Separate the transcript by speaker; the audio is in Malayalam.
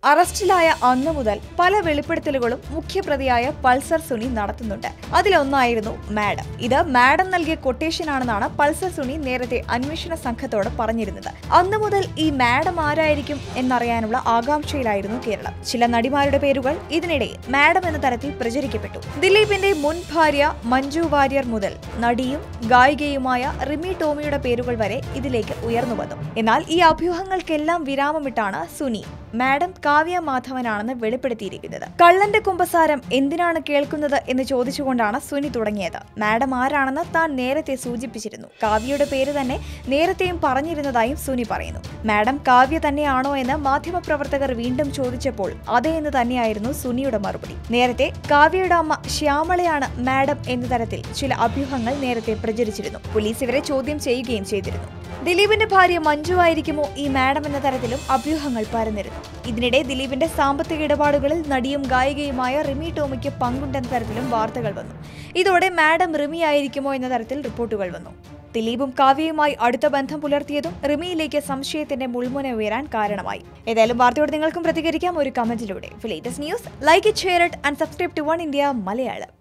Speaker 1: അറസ്റ്റിലായ അന്നു മുതൽ പല വെളിപ്പെടുത്തലുകളും മുഖ്യപ്രതിയായ പൾസർ സുനി നടത്തുന്നുണ്ട്. അതിലൊന്നായിരുന്നു മാഡം. ഇത് മാഡം നൽകിയ കൊട്ടേഷനാണെന്നാണ് പൾസർ സുനി നേരത്തെ അന്വേഷണ സംഘത്തോട് പറഞ്ഞിരുന്നത്. അന്നു മുതൽ ഈ മാഡം ആരായിരിക്കും എന്നറിയാനുള്ള ആകാംക്ഷയിലായിരുന്നു കേരളം. ചില നടിമാരുടെ പേരുകൾ ഇതിനിടെ മാഡം എന്ന തരത്തിൽ പ്രചരിക്കപ്പെട്ടു. ദിലീപിന്റെ മുൻ ഭാര്യ മഞ്ജു വാര്യർ മുതൽ നടിയും ഗായികയുമായ റിമി ടോമിയുടെ പേരുകൾ വരെ ഇതിലേക്ക് ഉയർന്നു വന്നു. എന്നാൽ ഈ അഭ്യൂഹങ്ങൾക്കെല്ലാം വിരാമമിട്ടാണ് സുനി മാഡം കാവ്യ മാധവനാണെന്ന് വെളിപ്പെടുത്തിയിരിക്കുന്നത്. കള്ളന്റെ കുമ്പസാരം എന്തിനാണ് കേൾക്കുന്നത് എന്ന് ചോദിച്ചുകൊണ്ടാണ് സുനി തുടങ്ങിയത്. മാഡം ആരാണെന്ന് താൻ നേരത്തെ സൂചിപ്പിച്ചിരുന്നു. കാവ്യയുടെ പേര് തന്നെ നേരത്തെയും പറഞ്ഞിരുന്നതായും സുനി പറയുന്നു. മാഡം കാവ്യ തന്നെയാണോ എന്ന് മാധ്യമപ്രവർത്തകർ വീണ്ടും ചോദിച്ചപ്പോൾ അതേ എന്ന് തന്നെയായിരുന്നു സുനിയുടെ മറുപടി. നേരത്തെ കാവ്യയുടെ അമ്മ ശ്യാമളയാണ് മാഡം എന്ന തരത്തിൽ ചില അഭ്യൂഹങ്ങൾ നേരത്തെ പ്രചരിച്ചിരുന്നു. പോലീസ് ഇവരെ ചോദ്യം ചെയ്യുകയും ചെയ്തിരുന്നു. ദിലീപിന്റെ ഭാര്യ മഞ്ജു ആയിരിക്കുമോ ഈ മാഡം എന്ന തരത്തിലും അഭ്യൂഹങ്ങൾ പരന്നിരുന്നു. ഇതിനിടെ ദിലീപിന്റെ സാമ്പത്തിക ഇടപാടുകളിൽ നടിയും ഗായികയുമായ റിമി ടോമിക്ക് പങ്കുണ്ടെന്ന തരത്തിലും വാർത്തകൾ വന്നു. ഇതോടെ മാഡം റിമി ആയിരിക്കുമോ എന്ന തരത്തിൽ റിപ്പോർട്ടുകൾ വന്നു. ദിലീപും കാവ്യയുമായി അടുത്ത ബന്ധം പുലർത്തിയതും റിമിയിലേക്ക് സംശയത്തിന്റെ മുൾമുന ഉയരാൻ കാരണമായി. ഏതായാലും വാർത്തയോട് നിങ്ങൾക്കും പ്രതികരിക്കാം ഒരു കമന്റിലൂടെ. For latest news, like it, share it and subscribe to Oneindia Malayalam.